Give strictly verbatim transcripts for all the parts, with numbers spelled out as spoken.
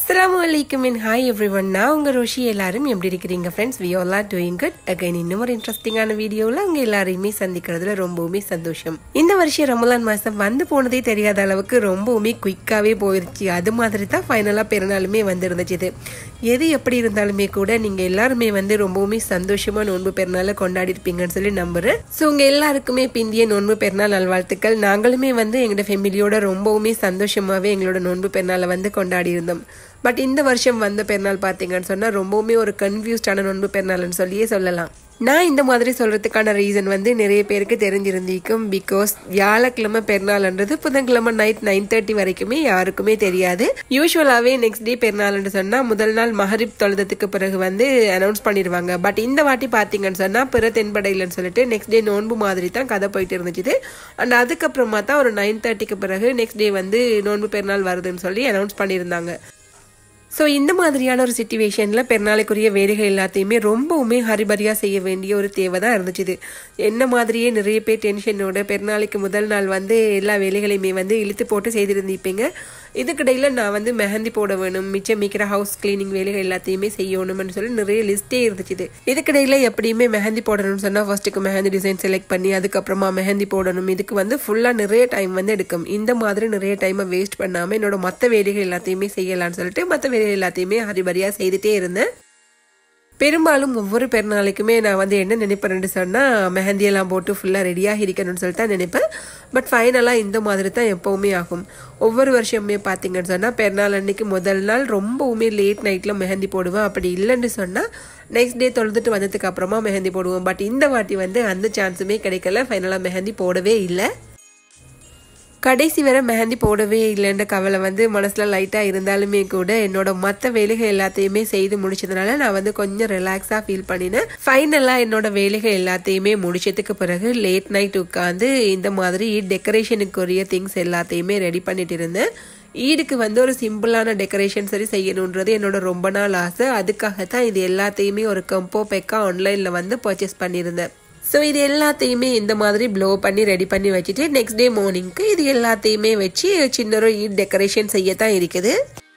Assalamualaikum and hi everyone. நான் உங்க ரோஷி. எல்லாரும் எப்படி இருக்கீங்க friends? we all are doing good. again இன்னும் ஒரு இன்ட்ரெஸ்டிங்கான வீடியோல உங்க எல்லாரையுமே சந்திக்கிறதுல ரொம்பவுமே சந்தோஷம். இந்த வருஷம் ரமலான் மாசம் வந்து போனதே தெரியாத அளவுக்கு ரொம்பவுமே குயிக்காவே போயிருச்சு. அது மாதிரி தான் ஃபைனலா பெருநாளுமே வந்து இருந்துச்சு. எது எப்படி இருந்தாலுமே கூட நீங்க எல்லாருமே வந்து ரொம்பவுமே சந்தோஷமா நோன்பு பெருநாளை கொண்டாடி இருப்பீங்கன்னு சொல்லி நம்புறேன். ஸோ உங்க எல்லாருக்குமே பிந்திய நோன்பு பெருநாள் நல்வாழ்த்துக்கள். நாங்களுமே வந்து எங்களோட ஃபேமிலியோட ரொம்பவுமே சந்தோஷமாவே எங்களோட நோன்பு பெருநாளை வந்து கொண்டாடி இருந்தோம். பட் இந்த வருஷம் வந்த பெருநாள் பார்த்தீங்கன்னு சொன்னா ரொம்பவுமே ஒரு கன்ஃபியூஸ்டான நோன்பு பெருநாள்னு சொல்லியே சொல்லலாம். நான் இந்த மாதிரி சொல்றதுக்கான ரீசன் வந்து நிறைய பேருக்கு தெரிஞ்சிருந்திருக்கும். பிகாஸ் வியாழக்கிழமை பெருநாள்ன்றது புதன்கிழமை நைட் நைன் தேர்ட்டி வரைக்குமே யாருக்குமே தெரியாது. யூஸ்வலாவே நெக்ஸ்ட் டே பெருநாள்னு சொன்னா முதல் நாள் மஹரிப் தொழுதத்துக்கு பிறகு வந்து அனௌன்ஸ் பண்ணிடுவாங்க. பட் இந்த வாட்டி பாத்தீங்கன்னு சொன்னா பிற தென்படையிலன்னு சொல்லிட்டு நெக்ஸ்ட் டே நோன்பு மாதிரி தான் கதை போயிட்டு இருந்துச்சு. அண்ட் அதுக்கப்புறமா தான் ஒரு நைன் தேர்ட்டிக்கு பிறகு நெக்ஸ்ட் டே வந்து நோன்பு பெருநாள் வருதுன்னு சொல்லி அனௌன்ஸ் பண்ணியிருந்தாங்க. ஸோ இந்த மாதிரியான ஒரு சிச்சுவேஷனில் பெருநாளைக்குரிய வேலைகள் எல்லாத்தையுமே ரொம்பவுமே ஹரிபரியாக செய்ய வேண்டிய ஒரு தேவை தான் இருந்துச்சு. என்ன மாதிரியே நிறைய பேர் டென்ஷனோட பெருநாளைக்கு முதல் நாள் வந்து எல்லா வேலைகளையுமே வந்து இழுத்து போட்டு செய்திருந்திருப்பீங்க. இதுக்கிடையில் நான் வந்து மெஹந்தி போட வேணும், மிச்சம் மிக்கிற ஹவுஸ் கிளீனிங் வேலைகள் எல்லாத்தையுமே செய்யணும்னு சொல்லி நிறைய லிஸ்ட்டே இருந்துச்சு. இதுக்கிடையில் எப்படியுமே மெஹந்தி போடணும்னு சொன்னால் ஃபர்ஸ்ட்டுக்கு மெஹந்தி டிசைன் செலக்ட் பண்ணி அதுக்கப்புறமா மெஹந்தி போடணும். இதுக்கு வந்து ஃபுல்லாக நிறைய டைம் வந்து எடுக்கும். இந்த மாதிரி நிறைய டைமை வேஸ்ட் பண்ணாமல் என்னோட மற்ற வேலைகள் எல்லாத்தையுமே செய்யலான்னு சொல்லிட்டு மற்ற வேலைகள் எல்லாத்தையுமே ஹரிபரியா செய்துட்டே இருந்தேன். பெரும்பாலும் ஒவ்வொரு பெருநாளைக்குமே நான் வந்து என்ன நினைப்பேன்னு சொன்னா மெஹந்தியெல்லாம் போட்டு ஃபுல்லா ரெடியாக இருக்கணும்னு சொல்லிட்டு தான் நினைப்பேன். பட் ஃபைனலா இந்த மாதிரி தான் எப்பவுமே ஆகும். ஒவ்வொரு வருஷமே பாத்தீங்கன்னு சொன்னா பெருநாள் அன்னைக்கு முதல் நாள் ரொம்பவுமே லேட் நைட்ல மெஹந்தி போடுவேன். அப்படி இல்லைன்னு சொன்னா நெக்ஸ்ட் டே தொழுதுட்டு வந்ததுக்கு அப்புறமா மெஹந்தி போடுவோம். பட் இந்த வாட்டி வந்து அந்த சான்ஸுமே கிடைக்கல. ஃபைனலா மெஹந்தி போடவே இல்லை. கடைசி வரை மெஹந்தி போடவே இல்லைன்ற கவலை வந்து மனசுல லைட்டா இருந்தாலுமே கூட என்னோட மற்ற வேலைகள் எல்லாத்தையுமே செய்து முடிச்சதுனால நான் வந்து கொஞ்சம் ரிலாக்ஸா ஃபீல் பண்ணினேன். ஃபைனலா என்னோட வேலைகள் எல்லாத்தையுமே முடிச்சதுக்கு பிறகு லேட் நைட் உட்காந்து இந்த மாதிரி டெக்கரேஷனுக்குரிய திங்ஸ் எல்லாத்தையுமே ரெடி பண்ணிட்டு இருந்தேன். ஈடுக்கு வந்து ஒரு சிம்பிளான டெக்கரேஷன் சரி செய்யணுன்றது என்னோட ரொம்ப நாள் ஆசை. அதுக்காகத்தான் இது எல்லாத்தையுமே ஒரு கம்போ பேக்கா ஆன்லைன்ல வந்து பர்ச்சேஸ் பண்ணியிருந்தேன். ஸோ இது எல்லாத்தையுமே இந்த மாதிரி ப்ளோ பண்ணி ரெடி பண்ணி வச்சுட்டு நெக்ஸ்ட் டே மார்னிங்க்கு இது எல்லாத்தையுமே வச்சு சின்ன ஒரு ஈட் டெக்கரேஷன் செய்யத்தான் இருக்குது.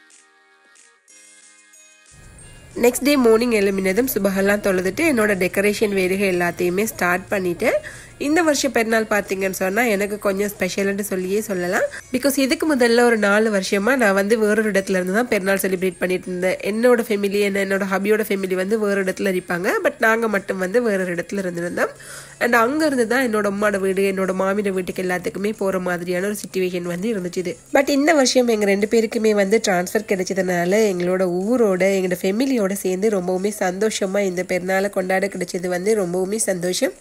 நெக்ஸ்ட் டே மார்னிங் எழுமினதும் சுபஹெல்லாம் தொழுதுட்டு என்னோட டெக்கரேஷன் வேலைகள் எல்லாத்தையுமே ஸ்டார்ட் பண்ணிட்டு இந்த வருஷம் பெருநாள் பார்த்தீங்கன்னு சொன்னால் எனக்கு கொஞ்சம் ஸ்பெஷல்னு சொல்லியே சொல்லலாம். பிகாஸ் இதுக்கு முதல்ல ஒரு நாலு வருஷமா நான் வந்து வேறொரு இடத்துல இருந்து தான் பெருநாள் செலிப்ரேட் பண்ணிட்டு இருந்தேன். என்னோட ஃபேமிலி என்ன என்னோட ஹபியோட ஃபேமிலி வந்து வேறு இடத்துல இருப்பாங்க. பட் நாங்கள் மட்டும் வந்து வேறொரு இடத்துல இருந்திருந்தோம். அண்ட் அங்கேருந்து தான் என்னோட அம்மாவோட வீடு என்னோட மாமியோட வீட்டுக்கு எல்லாத்துக்குமே போகிற மாதிரியான ஒரு சிச்சுவேஷன் வந்து இருந்துச்சு. பட் இந்த வருஷம் எங்கள் ரெண்டு பேருக்குமே வந்து டிரான்ஸ்ஃபர் கிடைச்சதுனால எங்களோட ஊரோட எங்களோட ஃபேமிலியோட சேர்ந்து ரொம்பவுமே சந்தோஷமா இந்த பெருநாளை கொண்டாட கிடைச்சது வந்து ரொம்பவுமே சந்தோஷம்.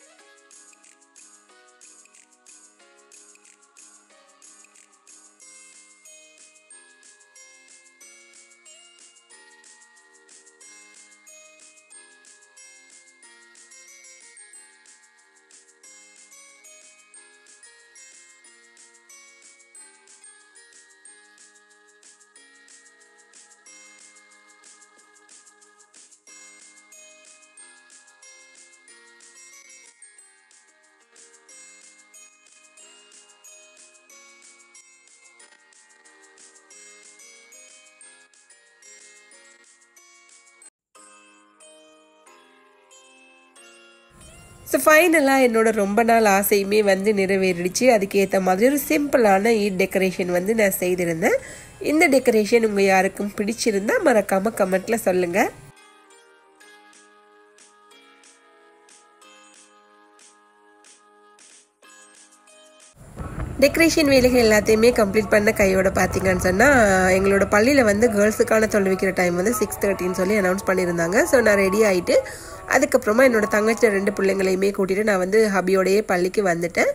ஸோ ஃபைனலாக என்னோட ரொம்ப நாள் ஆசையுமே வந்து நிறைவேறிடுச்சு. அதுக்கேற்ற மாதிரி ஒரு சிம்பிளான ஈட் டெக்கரேஷன் வந்து நான் செய்திருந்தேன். இந்த டெக்கரேஷன் உங்கள் யாருக்கும் பிடிச்சிருந்தா மறக்காமல் கமெண்ட்டில் சொல்லுங்கள். டெக்கரேஷன் வேலைகள் எல்லாத்தையுமே கம்ப்ளீட் பண்ண கையோட பார்த்தீங்கன்னு சொன்னால் எங்களோட பள்ளியில் வந்து கேர்ள்ஸுக்கான தொழில் வைக்கிற டைம் வந்து சிக்ஸ் தேர்ட்டின்னு சொல்லி அனௌன்ஸ் பண்ணியிருந்தாங்க. ஸோ நான் ரெடி ஆகிட்டு அதுக்கப்புறமா என்னோட தங்கச்சி ரெண்டு பிள்ளைங்களையுமே கூட்டிகிட்டு நான் வந்து ஹபியோடையே பள்ளிக்கு வந்துட்டேன்.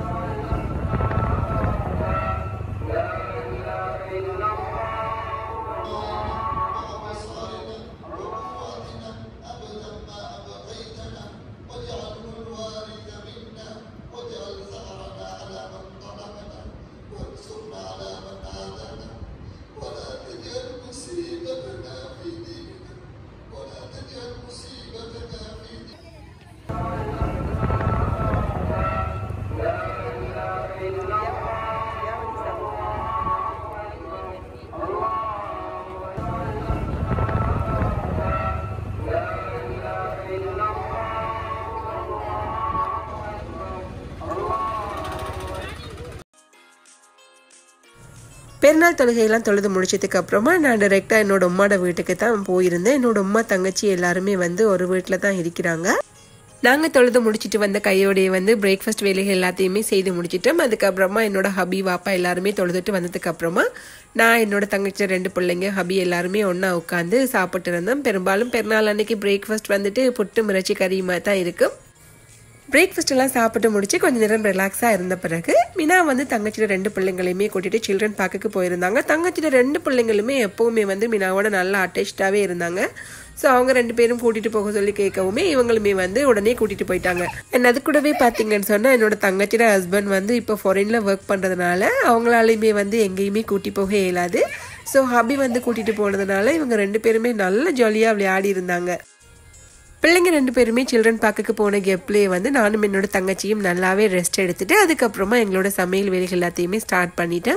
பெருநாள் தொழுகையெல்லாம் தொழுது முடிச்சதுக்கு அப்புறமா நான் டைரெக்டா என்னோட அம்மாவோட வீட்டுக்கு தான் போயிருந்தேன். என்னோட அம்மா தங்கச்சி எல்லாருமே வந்து ஒரு வீட்டில் தான் இருக்கிறாங்க. நாங்கள் தொழுது முடிச்சுட்டு வந்த கையோடைய வந்து பிரேக்ஃபாஸ்ட் வேலைகள் எல்லாத்தையுமே செய்து முடிச்சிட்டோம். அதுக்கப்புறமா என்னோட ஹபி வாப்பா எல்லாருமே தொழுதுட்டு வந்ததுக்கு அப்புறமா நான் என்னோட தங்கச்சி ரெண்டு பிள்ளைங்க ஹபி எல்லாருமே ஒன்றா உட்காந்து சாப்பிட்டு இருந்தோம். பெரும்பாலும் பெருநாள் அன்னைக்கு பிரேக்ஃபாஸ்ட் வந்துட்டு புட்டு மிரச்சி கறியுமா தான் இருக்கும். பிரேக்ஃபாஸ்ட் எல்லாம் சாப்பிட்டு முடிச்சு கொஞ்சம் நேரம் ரிலாக்ஸாக இருந்த பிறகு மினா வந்து தங்கச்சியோட ரெண்டு பிள்ளைங்களையுமே கூட்டிட்டு சில்ட்ரன் பார்க்குக்கு போயிருந்தாங்க. தங்கச்சியோட ரெண்டு பிள்ளைங்களுமே எப்போவுமே வந்து மினாவோட நல்லா அட்டாச்சாகவே இருந்தாங்க. ஸோ அவங்க ரெண்டு பேரும் கூட்டிட்டு போக சொல்லி கேட்கவுமே இவங்களுமே வந்து உடனே கூட்டிட்டு போயிட்டாங்க. அண்ட் அது கூடவே பார்த்தீங்கன்னு சொன்னால் என்னோட தங்கச்சியோட ஹஸ்பண்ட் வந்து இப்போ ஃபாரினில் ஒர்க் பண்ணுறதுனால அவங்களாலையுமே வந்து எங்கேயுமே கூட்டி போக இயலாது. ஸோ ஹபி வந்து கூட்டிட்டு போனதுனால இவங்க ரெண்டு பேருமே நல்ல ஜாலியாக விளையாடி இருந்தாங்க. பிள்ளைங்க ரெண்டு பேருமே சில்ட்ரன் பார்க்குக்கு போன கெப்லேயே வந்து நானும் என்னோட தங்கச்சியும் நல்லாவே ரெஸ்ட் எடுத்துட்டு அதுக்கப்புறமா எங்களோட சமையல் வேலைகள் எல்லாத்தையுமே ஸ்டார்ட் பண்ணிட்டேன்.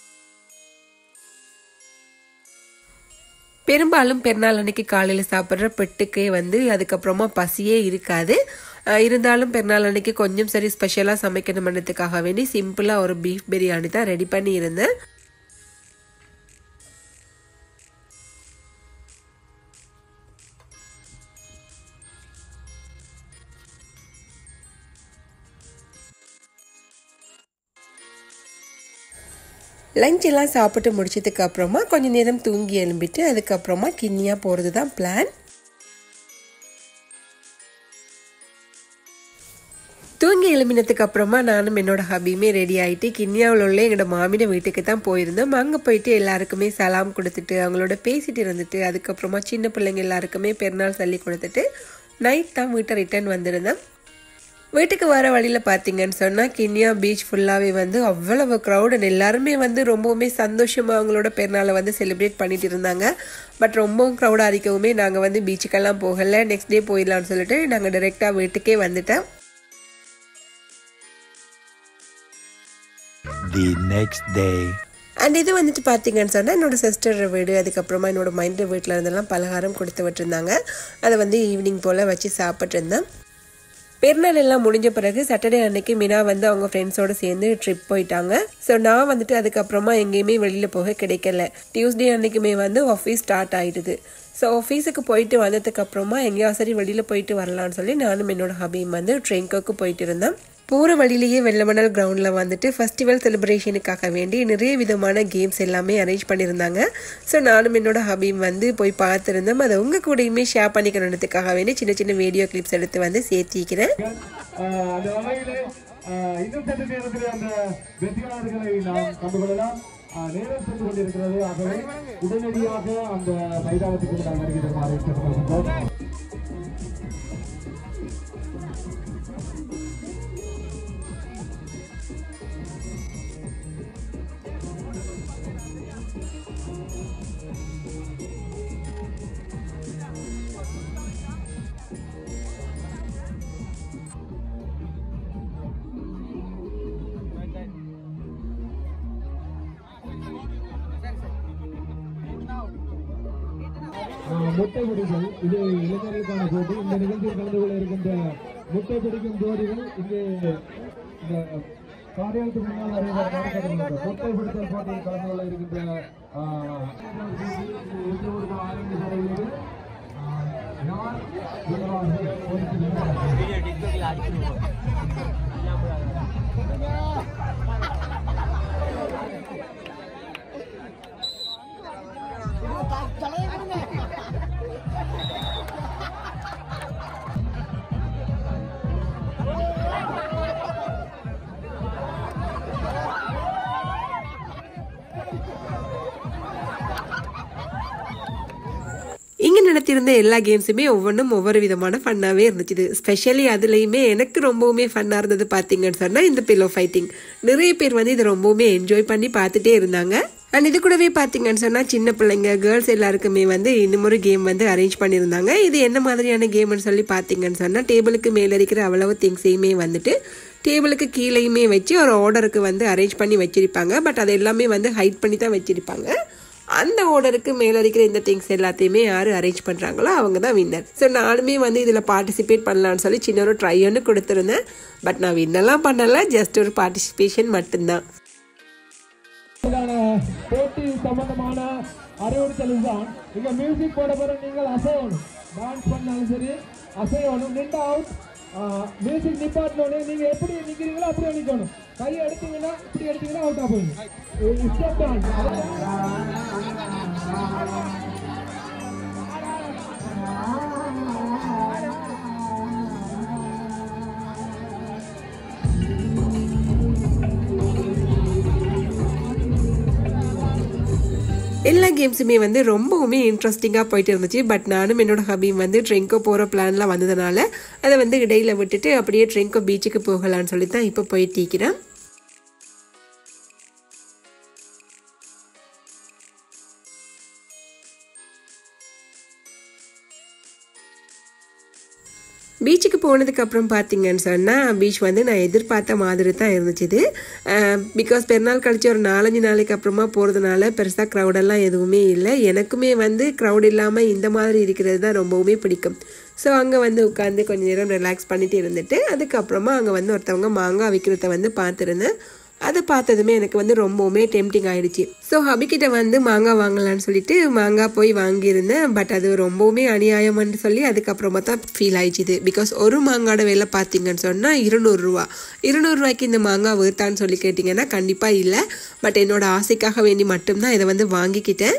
பெரும்பாலும் பெருநாள் அன்னைக்கு காலையில் சாப்பிட்ற பெட்டுக்கே வந்து அதுக்கப்புறமா பசியே இருக்காது. இருந்தாலும் பெருநாள் அன்னைக்கு கொஞ்சம் சரி ஸ்பெஷலாக சமைக்கணும்ன்றதுக்காக வேண்டி சிம்பிளாக ஒரு பீஃப் பிரியாணி தான் ரெடி பண்ணி இருந்தேன். லஞ்ச் எல்லாம் சாப்பிட்டு முடிச்சதுக்கு அப்புறமா கொஞ்சம் நேரம் தூங்கி எழும்பிட்டு அதுக்கப்புறமா கிண்ணியா போகிறது தான் பிளான். தூங்கி எழுப்பினதுக்கு அப்புறமா நானும் என்னோட ஹபியுமே ரெடி ஆகிட்டு கிண்ணியாவில் உள்ள எங்களோட மாமியோட வீட்டுக்கு தான் போயிருந்தோம். அங்கே போயிட்டு எல்லாருக்குமே சலாம் கொடுத்துட்டு அவங்களோட பேசிட்டு இருந்துட்டு அதுக்கப்புறமா சின்ன பிள்ளைங்க எல்லாருக்குமே பெருநாள் சொல்லி கொடுத்துட்டு நைட் தான் வீட்டை ரிட்டர்ன் வந்திருந்தேன். வீட்டுக்கு வர வழியில் பார்த்தீங்கன்னு சொன்னால் கிண்ணியா பீச் ஃபுல்லாகவே வந்து அவ்வளவு க்ரௌட் அண்ட் எல்லாருமே வந்து ரொம்பவுமே சந்தோஷமாக அவங்களோட பெருநாளை வந்து செலிப்ரேட் பண்ணிட்டு இருந்தாங்க. பட் ரொம்பவும் க்ரௌடாக இருக்கவுமே நாங்கள் வந்து பீச்சுக்கெல்லாம் போகலை. நெக்ஸ்ட் டே போயிடலான்னு சொல்லிட்டு நாங்கள் டைரெக்டாக வீட்டுக்கே வந்துட்டோம். The next day. அண்ட் இது வந்துட்டு பார்த்தீங்கன்னு சொன்னால் என்னோட சிஸ்டர் வீடு அதுக்கப்புறமா என்னோட மைண்ட் வீட்டில் இருந்தெல்லாம் பலகாரம் கொடுத்து விட்டுருந்தாங்க. அதை வந்து ஈவினிங் போல் வச்சு சாப்பிட்டு இருந்தேன். பெருநாள் எல்லாம் முடிஞ்ச பிறகு சாட்டர்டே அன்னைக்கு மினா வந்து அவங்க ஃப்ரெண்ட்ஸோடு சேர்ந்து ட்ரிப் போயிட்டாங்க. ஸோ நான் வந்துட்டு அதுக்கப்புறமா எங்கேயுமே வெளியில் போக கிடைக்கல. டியூஸ்டே அன்னைக்குமே வந்து ஆஃபீஸ் ஸ்டார்ட் ஆகிடுது. ஸோ ஆஃபீஸுக்கு போயிட்டு வந்ததுக்கு அப்புறமா எங்கேயாவது சரி வெளியில் போயிட்டு வரலான்னு சொல்லி நானும் என்னோட ஹபியும் வந்து ட்ரெயின்கோக்கு போயிட்டு இருந்தேன். போகிற வழியிலேயே வெள்ளமணல் கிரவுண்டில் வந்துட்டு ஃபெஸ்டிவல் செலிப்ரேஷனுக்காக வேண்டி நிறைய விதமான கேம்ஸ் எல்லாமே அரேஞ்ச் பண்ணியிருந்தாங்க. ஸோ நானும் என்னோட ஹபியும் வந்து போய் பார்த்துருந்தோம். அதை உங்கள் கூடயுமே ஷேர் பண்ணிக்கணுன்றதுக்காக வேண்டி சின்ன சின்ன வீடியோ கிளிப்ஸ் எடுத்து வந்து சேர்த்திக்கிறேன். நேரம் சென்று கொண்டிருக்கிறது. ஆகவே உடனடியாக அந்த மைதானத்துக்கு நான் வருகிறேன். முட்டை பிடிகள் இது இளைஞர்களுக்கான போட்டி. இந்த நிகழ்ச்சியில் கலந்து கொள்ள இருக்கின்ற முட்டை பிடிக்கும் ஜோடிகள் இங்கே இந்த காரியத்துக்கு முன்னால் அறிவிக்கப்பட்ட முட்டை பிடித்தல் போட்டியில் கலந்து கொள்ள இருக்கின்ற இங்கே நடத்தியிருந்த எல்லா கேம்ஸுமே ஒவ்வொன்றும் ஒவ்வொரு விதமான ஃபன்னாகவே இருந்துச்சு. ஸ்பெஷலி அதுலேயுமே எனக்கு ரொம்பவுமே ஃபன்னாக இருந்தது பார்த்தீங்கன்னு சொன்னால் இந்த பில்லோ ஃபைட்டிங். நிறைய பேர் வந்து இதை ரொம்பவுமே என்ஜாய் பண்ணி பார்த்துட்டே இருந்தாங்க. அண்ட் இது கூடவே பார்த்தீங்கன்னு சொன்னால் சின்ன பிள்ளைங்க கேர்ள்ஸ் எல்லாருக்குமே வந்து இன்னும் ஒரு கேம் வந்து அரேஞ்ச் பண்ணியிருந்தாங்க. இது என்ன மாதிரியான கேம்னு சொல்லி பார்த்தீங்கன்னு சொன்னால் டேபிளுக்கு மேலே இருக்கிற அவ்வளவு திங்ஸையுமே வந்துட்டு டேபிளுக்கு கீழேயுமே வச்சு ஒரு ஆர்டருக்கு வந்து அரேஞ்ச் பண்ணி வச்சிருப்பாங்க. பட் அது எல்லாமே வந்து ஹைட் பண்ணி தான் வச்சிருப்பாங்க. அந்த ஆர்டருக்கு மேலே இருக்கிற இந்த திங்ஸ் எல்லாத்தையுமே யார் அரேஞ்ச் பண்ணுறாங்களோ அவங்க தான் வின்னர். ஸோ நானுமே வந்து இதில் பார்ட்டிசிபேட் பண்ணலான்னு சொல்லி சின்ன ஒரு ட்ரை ஒன்று கொடுத்துருந்தேன். பட் நான் வின்னெல்லாம் பண்ணலை, ஜஸ்ட் ஒரு பார்ட்டிசிபேஷன் மட்டும்தான். போட்டி சம்பந்தமான அறிவுறுத்தல் தான். இங்க மியூசிக் போட போற நீங்கள் அசையணும், டான்ஸ் பண்ணாலும் சரி அசையணும். நின்று அவுட். மியூசிக் நிப்பாட்டினோடனே நீங்க எப்படி நிக்கிறீங்களோ அப்படியே நிக்கணும். கையை எடுத்தீங்கன்னா இப்படி எடுத்தீங்கன்னா அவுட்டா போயிடும். Step dance. எல்லா கேம்ஸுமே வந்து ரொம்பவுமே இன்ட்ரெஸ்டிங்காக போயிட்டு இருந்துச்சு. பட் நானும் என்னோட ஹபியும் வந்து ட்ரிங்கோ போகிற பிளான்லாம் வந்ததுனால அதை வந்து இடையில விட்டுட்டு அப்படியே ட்ரிங்கோ பீச்சுக்கு போகலான்னு சொல்லி தான் இப்போ போயிட்டு இருக்கிறேன். பீச்சுக்கு போனதுக்கு அப்புறம் பார்த்தீங்கன்னு சொன்னால் பீச் வந்து நான் எதிர்பார்த்த மாதிரி தான் இருந்துச்சு. பிகாஸ் பெருநாள் கழிச்சு ஒரு நாலஞ்சு நாளைக்கு அப்புறமா போகிறதுனால பெருசாக க்ரௌடெல்லாம் எதுவுமே இல்லை. எனக்குமே வந்து க்ரௌட் இல்லாமல் இந்த மாதிரி இருக்கிறது தான் ரொம்பவுமே பிடிக்கும். ஸோ அங்கே வந்து உட்காந்து கொஞ்சம் நேரம் ரிலாக்ஸ் பண்ணிட்டு இருந்துட்டு அதுக்கப்புறமா அங்கே வந்து ஒருத்தவங்க மாங்காய் விற்கிறத வந்து பார்த்துருந்தேன். அதை பார்த்ததுமே எனக்கு வந்து ரொம்பவுமே டெம்டிங் ஆயிடுச்சு. ஸோ ஹபிக்கிட்ட வந்து மாங்காய் வாங்கலான்னு சொல்லிட்டு மாங்காய் போய் வாங்கியிருந்தேன். பட் அது ரொம்பவுமே அநியாயம்னு சொல்லி அதுக்கப்புறமா தான் ஃபீல் ஆயிடுச்சு. பிகாஸ் ஒரு மாங்காயோட விலை பார்த்தீங்கன்னு சொன்னால் இருநூறுரூவா இருநூறுவாய்க்கு இந்த மாங்காய் வேர்த்தான்னு சொல்லி கேட்டிங்கன்னா கண்டிப்பாக இல்லை. பட் என்னோட ஆசைக்காக வேண்டி மட்டும்தான் இதை வந்து வாங்கிக்கிட்டேன்.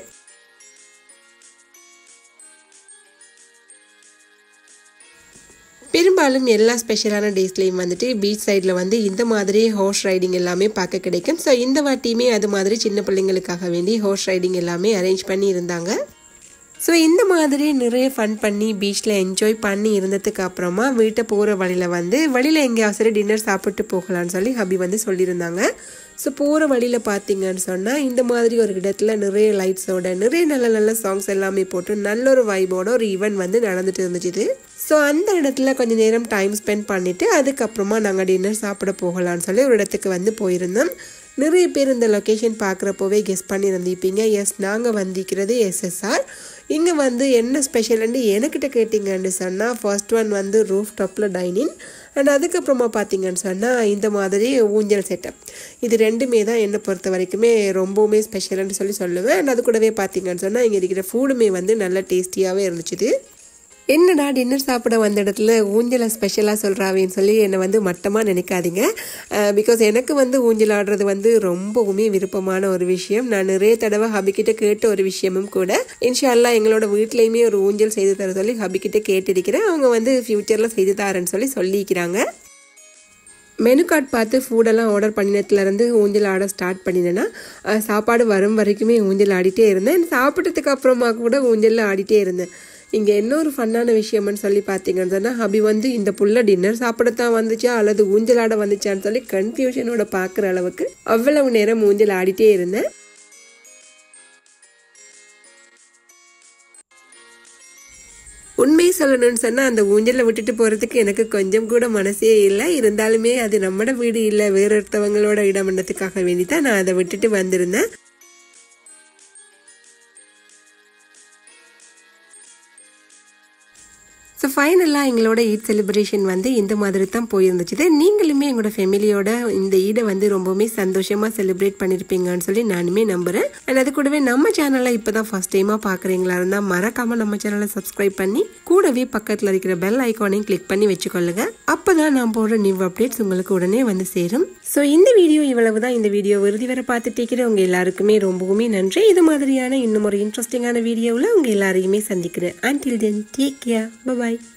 பெரும்பாலும் எல்லா ஸ்பெஷலான டேஸ்லேயும் வந்துட்டு பீச் சைடில் வந்து இந்த மாதிரி ஹார்ஸ் ரைடிங் எல்லாமே பார்க்க கிடைக்கும். ஸோ இந்த வாட்டியுமே அது மாதிரி சின்ன பிள்ளைங்களுக்காக வேண்டி ஹார்ஸ் ரைடிங் எல்லாமே அரேஞ்ச் பண்ணி இருந்தாங்க. ஸோ இந்த மாதிரி நிறைய ஃபன் பண்ணி பீச்சில் என்ஜாய் பண்ணி இருந்ததுக்கு அப்புறமா வீட்டை போகிற வழியில் வந்து வழியில் எங்கேயாவது சரி டின்னர் சாப்பிட்டு போகலான்னு சொல்லி ஹபி வந்து சொல்லியிருந்தாங்க. ஸோ போகிற வழியில் பார்த்தீங்கன்னு சொன்னால் இந்த மாதிரி ஒரு இடத்துல நிறைய லைட்ஸோட நிறைய நல்ல நல்ல சாங்ஸ் எல்லாமே போட்டு நல்ல ஒரு வைபோட ஒரு ஈவெண்ட் வந்து நடந்துட்டு இருந்துச்சு. ஸோ அந்த இடத்துல கொஞ்சம் நேரம் டைம் ஸ்பெண்ட் பண்ணிவிட்டு அதுக்கப்புறமா நாங்கள் டின்னர் சாப்பிட போகலான்னு சொல்லி ஒரு இடத்துக்கு வந்து போயிருந்தோம். நிறைய பேர் இந்த லொக்கேஷன் பார்க்குறப்போவே கெஸ் பண்ணியிருந்திருப்பீங்க. எஸ், நாங்கள் வந்திருக்கிறது எஸ்எஸ்ஆர். இங்கே வந்து என்ன ஸ்பெஷல்னு எனக்கிட்ட கேட்டிங்கன்னு சொன்னால் ஃபர்ஸ்ட் ஒன் வந்து ரூஃப் டாப்பில் டைனிங் அண்ட் அதுக்கப்புறமா பார்த்தீங்கன்னு சொன்னால் இந்த மாதிரி ஊஞ்சல் செட்டப். இது ரெண்டுமே தான் என்னை பொறுத்த வரைக்குமே ரொம்பவுமே ஸ்பெஷல்னு சொல்லி சொல்லுவேன். அண்ட் அது கூடவே பார்த்தீங்கன்னு சொன்னால் இங்கே இருக்கிற ஃபுட்டுமே வந்து நல்லா டேஸ்டியாகவே இருந்துச்சு. என்னடா டின்னர் சாப்பிட வந்த இடத்துல ஊஞ்சலை ஸ்பெஷலாக சொல்கிறாவேன்னு சொல்லி என்னை வந்து மட்டமாக நினைக்காதீங்க. பிகாஸ் எனக்கு வந்து ஊஞ்சல் ஆடுறது வந்து ரொம்பவுமே விருப்பமான ஒரு விஷயம். நான் நிறைய தடவை ஹபிக்கிட்ட கேட்ட ஒரு விஷயமும் கூட. இன்ஷா அல்லாஹ் எங்களோட வீட்லேயுமே ஒரு ஊஞ்சல் செய்து தர சொல்லி ஹபிக்கிட்ட கேட்டிருக்கிறேன். அவங்க வந்து ஃப்யூச்சரில் செய்து தரேன்னு சொல்லி சொல்லிக்கிறாங்க. மெனு கார்டு பார்த்து ஃபுட்டெல்லாம் ஆர்டர் பண்ணினதுலேருந்து ஊஞ்சல் ஆட ஸ்டார்ட் பண்ணினேன்னா சாப்பாடு வரும் வரைக்குமே ஊஞ்சல் ஆடிட்டே இருந்தேன். சாப்பிட்டதுக்கு அப்புறமா கூட ஊஞ்சலில் ஆடிட்டே இருந்தேன். இங்கே இன்னொரு ஃபன்னான விஷயம்னு சொல்லி பார்த்தீங்கன்னு சொன்னால் ஹபி வந்து இந்த புள்ள டின்னர் சாப்பிடத்தான் வந்துச்சா அல்லது ஊஞ்சல் ஆட வந்துச்சான்னு சொல்லி கன்ஃபியூஷனோட பார்க்குற அளவுக்கு அவ்வளவு நேரம் ஊஞ்சல் ஆடிட்டே இருந்தேன். உண்மையை சொல்லணும்னு சொன்னால் அந்த ஊஞ்சலை விட்டுட்டு போகிறதுக்கு எனக்கு கொஞ்சம் கூட மனசே இல்லை. இருந்தாலுமே அது நம்மட வீடு இல்லை, வேற ஒருத்தவங்களோட இடம்ன்றதுக்காக வேண்டி தான் நான் அதை விட்டுட்டு வந்திருந்தேன். ஸோ ஃபைனலாக எங்களோட ஈத் செலிப்ரேஷன் வந்து இந்த மாதிரி தான் போயிருந்துச்சு. நீங்களுமே எங்களோட ஃபேமிலியோட இந்த ஈடை வந்து ரொம்பவுமே சந்தோஷமாக செலிப்ரேட் பண்ணியிருப்பீங்கன்னு சொல்லி நானுமே நம்புகிறேன். அண்ட் அது கூடவே நம்ம சேனலை இப்போ தான் ஃபர்ஸ்ட் டைமாக பார்க்குறீங்களா இருந்தால் மறக்காமல் நம்ம சேனலை சப்ஸ்கிரைப் பண்ணி கூடவே பக்கத்தில் இருக்கிற பெல் ஐக்கானையும் கிளிக் பண்ணி வச்சுக்கொள்ளுங்க. அப்போ தான் நான் போடுற நியூ அப்டேட்ஸ் உங்களுக்கு உடனே வந்து சேரும். ஸோ இந்த வீடியோ இவ்வளவு தான். இந்த வீடியோ இறுதி வரை பார்த்துட்டு இருக்கிற உங்கள் எல்லாருக்குமே ரொம்பவுமே நன்றி. இது மாதிரியான இன்னும் ஒரு இன்ட்ரெஸ்டிங்கான வீடியோவில் உங்கள் எல்லாரையுமே சந்திக்கிறேன். Until then, take care. Bye bye.